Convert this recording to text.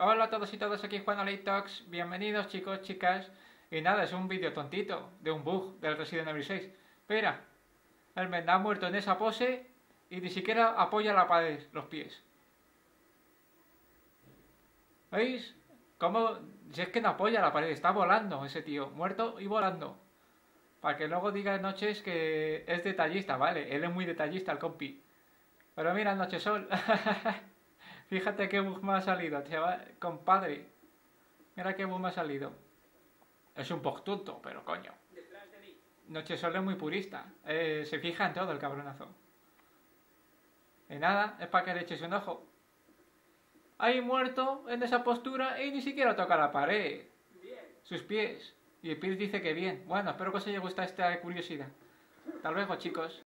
Hola a todos y todas, aquí Juan Talks. Bienvenidos chicos, chicas. Y nada, es un vídeo tontito de un bug del Resident Evil 6. Mira, el Menda ha muerto en esa pose y ni siquiera apoya la pared, los pies. ¿Veis? ¿Cómo? Si es que no apoya la pared, está volando ese tío, muerto y volando. Para que luego diga Noches que es detallista, vale, él es muy detallista el compi. Pero mira, Nochesol. Fíjate qué bug me ha salido, chaval, compadre. Mira qué bug me ha salido. Es un poco tonto, pero coño. Nochesol es muy purista. Se fija en todo el cabronazo. Y nada, es para que le eches un ojo. Ahí muerto, en esa postura, y ni siquiera toca la pared. Sus pies. Y el Pir dice que bien. Bueno, espero que os haya gustado esta curiosidad. Hasta luego, chicos.